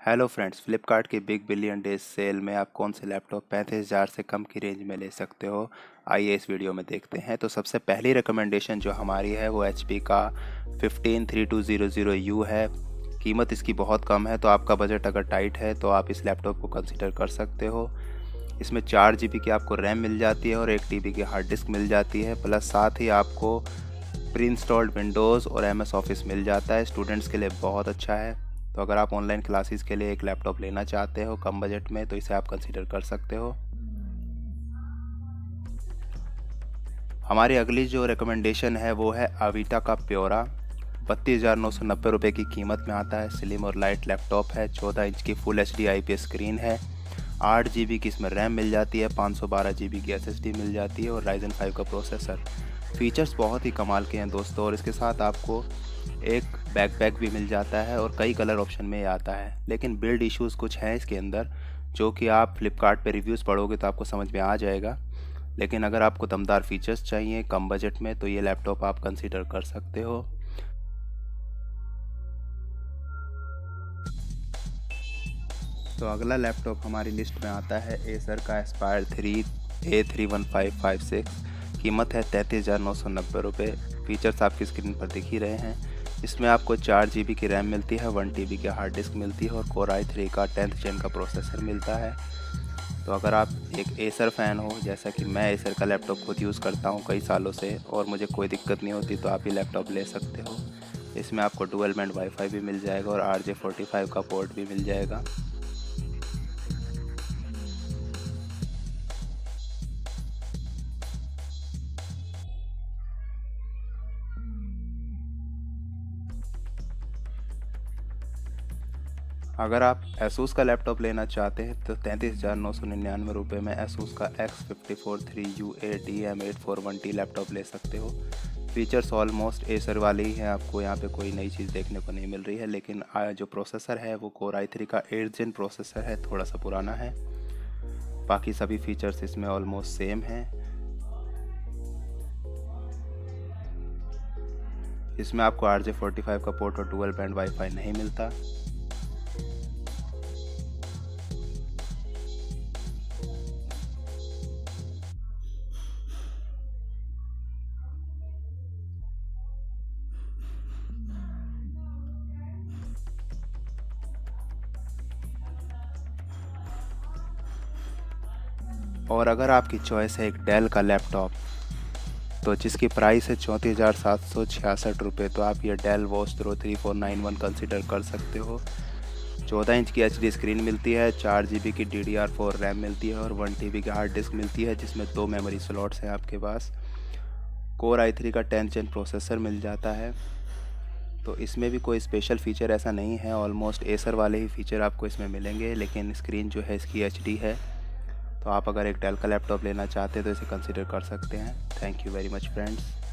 Hello friends, Flipkart की big billion days cell में आप कौन से लैपटॉप 35,000 से कम की रेंज में ले सकते हो। आइए इस वीडियो में देखते हैं। तो सबसे पहली रिकमेंडेशन जो हमारी है वो HP का 153200U है। कीमत इसकी बहुत कम है, तो आपका बजट अगर टाइट है तो आप इस लैपटॉप को कंसिडर कर सकते हो। इसमें 4 GB की आपको रैम मिल जाती है और 1 TB की हार्ड डिस्क मिल जाती है, प्लस साथ ही आपको प्री इंस्टॉल्ड विंडोज़ और MS ऑफिस मिल जाता है। स्टूडेंट्स के लिए बहुत अच्छा है। तो अगर आप ऑनलाइन क्लासेस के लिए एक लैपटॉप लेना चाहते हो कम बजट में, तो इसे आप कंसीडर कर सकते हो। हमारी अगली जो रिकमेंडेशन है वो है अवीटा का प्योरा। 32,990 रुपये की कीमत में आता है। स्लिम और लाइट लैपटॉप है। 14 इंच की फुल HD IPS स्क्रीन है। 8 GB की इसमें रैम मिल जाती है। 512 GB की SSD मिल जाती है और Ryzen 5 का प्रोसेसर। फीचर्स बहुत ही कमाल के हैं दोस्तों, और इसके साथ आपको एक बैकपैक भी मिल जाता है और कई कलर ऑप्शन में आता है। लेकिन बिल्ड इश्यूज़ कुछ हैं इसके अंदर, जो कि आप फ्लिपकार्ट पे रिव्यूज़ पढ़ोगे तो आपको समझ में आ जाएगा। लेकिन अगर आपको दमदार फीचर्स चाहिए कम बजट में, तो ये लैपटॉप आप कंसीडर कर सकते हो। तो अगला लैपटॉप हमारी लिस्ट में आता है एसर का एस्पायर 3 A31556। कीमत है 33,990 रुपये। फीचर्स आपकी स्क्रीन पर दिख ही रहे हैं। इसमें आपको 4 GB की रैम मिलती है, 1 TB की हार्ड डिस्क मिलती है और Core i3 का 10th Gen का प्रोसेसर मिलता है। तो अगर आप एक एसर फ़ैन हो, जैसा कि मैं एसर का लैपटॉप खुद यूज़ करता हूँ कई सालों से और मुझे कोई दिक्कत नहीं होती, तो आप ये लैपटॉप ले सकते हो। इसमें आपको डुअल बैंड वाईफाई भी मिल जाएगा और RJ45 का पोर्ट भी मिल जाएगा। अगर आप एसूस का लैपटॉप लेना चाहते हैं तो 33,999 रुपये में एसूस का X54 3UA DM841T लैपटॉप ले सकते हो। फीचर्स ऑलमोस्ट एसर वाले ही हैं, आपको यहाँ पे कोई नई चीज़ देखने को नहीं मिल रही है। लेकिन जो प्रोसेसर है वो Core i3 का 8th Gen प्रोसेसर है, थोड़ा सा पुराना है। बाकी सभी फीचर्स इसमें ऑलमोस्ट सेम हैं। इसमें आपको RJ45 का पोर्ट और डुअल बैंड वाईफाई नहीं मिलता। और अगर आपकी चॉइस है एक डेल का लैपटॉप, तो जिसकी प्राइस है 34,766 रुपये, तो आप ये डेल वोस्ट्रो 3491 कंसिडर कर सकते हो। 14 इंच की HD स्क्रीन मिलती है, 4 GB की DDR4 रैम मिलती है और 1 TB की हार्ड डिस्क मिलती है, जिसमें 2 मेमोरी स्लॉट्स हैं आपके पास। Core i3 का 10th Gen प्रोसेसर मिल जाता है। तो इसमें भी कोई स्पेशल फ़ीचर ऐसा नहीं है, ऑलमोस्ट एसर वाले ही फ़ीचर आपको इसमें मिलेंगे। लेकिन स्क्रीन जो है इसकी HD है। तो आप अगर एक डेल का लैपटॉप लेना चाहते हैं तो इसे कंसिडर कर सकते हैं। Thank you very much friends.